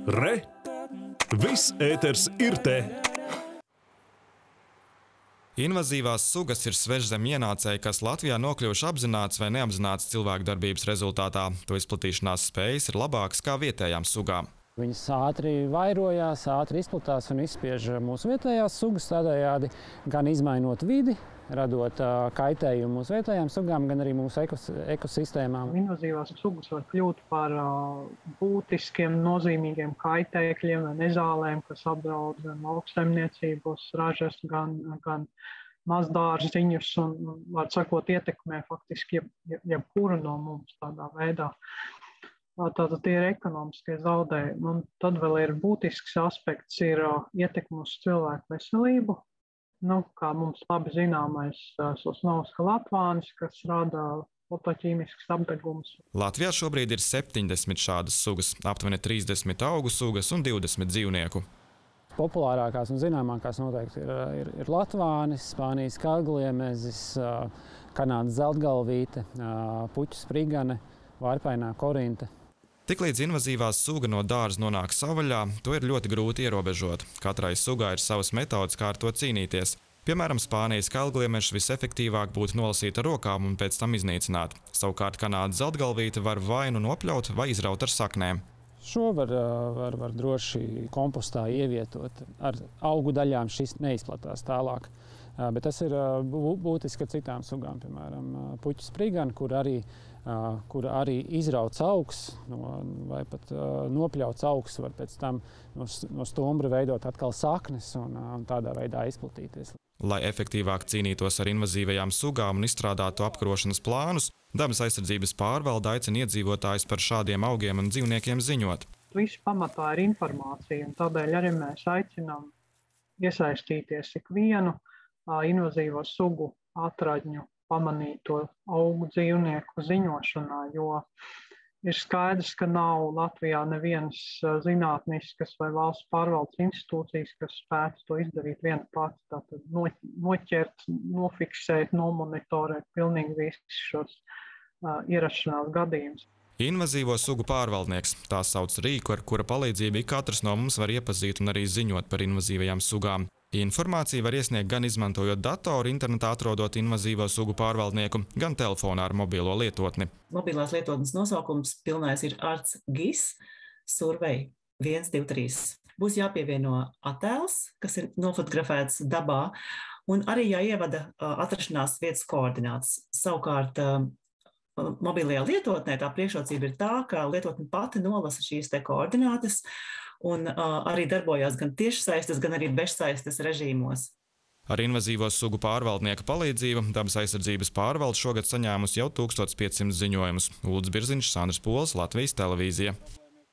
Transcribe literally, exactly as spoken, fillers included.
Re! Viss ēters ir te! Invazīvās sugas ir svežzem ienācēji, kas Latvijā nokļuvuši apzināts vai neapzināts cilvēku darbības rezultātā. To izplatīšanās spējas ir labākas kā vietējām sugām. Viņas ātri vairojās, ātri izplatās un izspiež mūsu vietējās sugas, tādējādi gan izmainot vidi, radot uh, kaitējumu mūsu vietējām sugām, gan arī mūsu ekos, ekosistēmām. Invazīvās sugas var kļūt par uh, būtiskiem, nozīmīgiem kaitēkļiem vai nezālēm, kas apdraud gan lauksaimniecības ražas, gan, gan mazdārziņus un, var sakot, ietekmē faktiski jeb, jebkuru no mums tādā veidā. Tātad tie ir ekonomiskie zaudējumi. Un tad vēl ir būtisks aspekts, ir uh, ietekme uz cilvēku veselību. Nu, kā mums labi zināmais uh, Sosnovska latvānis, kas rada fotoķīmisks apdegums. Latvijā šobrīd ir septiņdesmit šādas sugas, aptuveni trīsdesmit augu sugas un divdesmit dzīvnieku. Populārākās un zināmākās noteikti ir, ir, ir latvānis, Spānijas kalgliemezis, uh, Kanādas zeltgalvīte, uh, puķu sprigane, vārpainā korinte. Tiklīdz invazīvā suga no dārza nonāk savvaļā, to ir ļoti grūti ierobežot. Katrai sugai ir savas metodes, kā ar to cīnīties. Piemēram, Spānijas kalgliemešs visefektīvāk būtu nolasīt ar rokām un pēc tam iznīcināt. Savukārt Kanādas zeltgalvīte var vai nu nopļaut vai izraut ar saknēm. Šo var, var, var droši kompostā ievietot. Ar augu daļām šis neizplatās tālāk. Bet tas ir būtiski ar citām sugām, piemēram, puķu sprigani, kur arī, kur arī izrauts augs no, vai pat nopļauts augs var pēc tam no, no stumbra veidot atkal saknes un, un tādā veidā izplatīties. Lai efektīvāk cīnītos ar invazīvajām sugām un izstrādātu apkarošanas plānus, Dabas aizsardzības pārvalde aicina iedzīvotājus par šādiem augiem un dzīvniekiem ziņot. Viss pamatā ir informācija, un tādēļ arī mēs aicinām iesaistīties ikvienu invazīvo sugu atradņu pamanīto augu dzīvnieku ziņošanā, jo ir skaidrs, ka nav Latvijā nevienas zinātniskas vai valsts pārvaldes institūcijas, kas spētu to izdarīt viena pati, tātad noķert, nofiksēt, nomonitorēt pilnīgi visus šos uh, ierašanās gadījumus. Invazīvo sugu pārvaldnieks, tā sauc rīku, ar kura palīdzību katrs no mums var iepazīt un arī ziņot par invazīvajām sugām. Informāciju var iesniegt gan izmantojot datoru, internetā atrodot invazīvo sugu pārvaldnieku, gan telefonā ar mobilo lietotni. Mobilās lietotnes nosaukums pilnais ir ArcGIS Survey viens divi trīs. Būs jāpievieno attēls, kas ir nofotografēts dabā, un arī jāievada atrašanās vietas koordinātas. Savukārt, mobilajā lietotnē tā priekšrocība ir tā, ka lietotne pati nolasa šīs te koordinātas un uh, arī darbojās gan tiešsaistes, gan arī bezsaistes režīmos. Ar invazīvo sugu pārvaldnieka palīdzību Dabas aizsardzības pārvalde šogad saņēmusi jau tūkstoš piecsimt ziņojumus. Ulds Birziņš, Sandrs Pols, Latvijas televīzija.